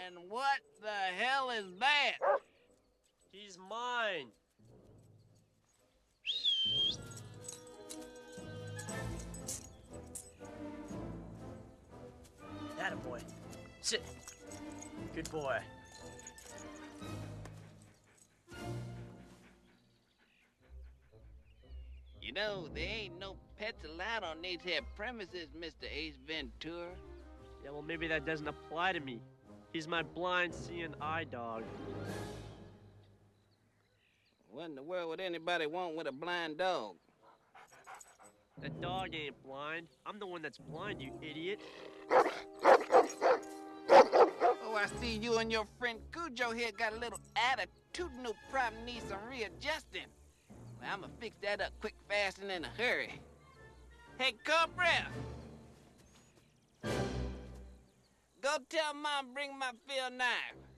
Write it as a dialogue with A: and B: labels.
A: And what the hell is that?
B: He's mine. Attaboy. Sit. Good boy.
A: You know, there ain't no pets allowed on these here premises, Mr. Ace Ventura.
B: Yeah, well, maybe that doesn't apply to me. He's my blind seeing eye dog.
A: What in the world would anybody want with a blind dog?
B: That dog ain't blind. I'm the one that's blind, you idiot.
A: Oh, I see you and your friend Cujo here got a little attitudinal problem, needs some readjusting. Well, I'ma fix that up quick, fast, and in a hurry. Hey, Cobra! Go tell Mom bring my field knife.